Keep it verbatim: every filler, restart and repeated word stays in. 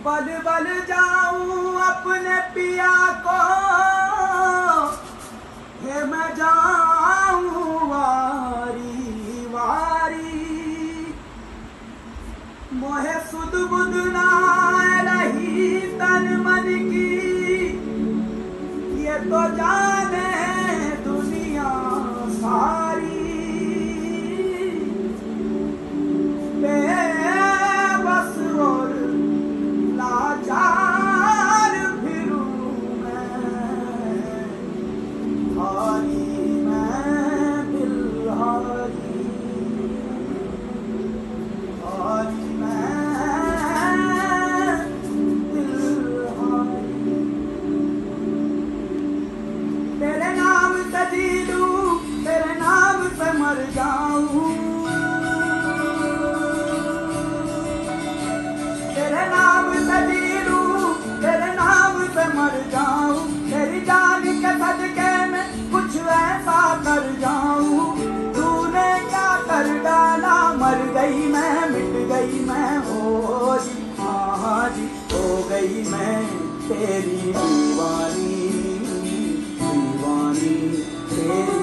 बल बल जाऊं अपने पिया को, हे मैं जाऊं वारी वारी। मोहे सुध बुध ना रही तन मन की, ये तो जाने दुनिया सारी। बेबस और लाचार फिरूं मैं, हारी मैं बिलहारी, हारी मैं बिलहारी। तेरे नाम से जी लूं, तेरे नाम से मर जाऊं, तेरे नाम से जी लूं, तेरे नाम से मर जाऊं। तेरी जान के सदके में कुछ ऐसा कर जाऊं। तूने क्या कर डाला, मर गई मैं, मिट गई मैं, हो जी हाँ जी हो गई मैं तेरी दीवानी, दीवानी तेरी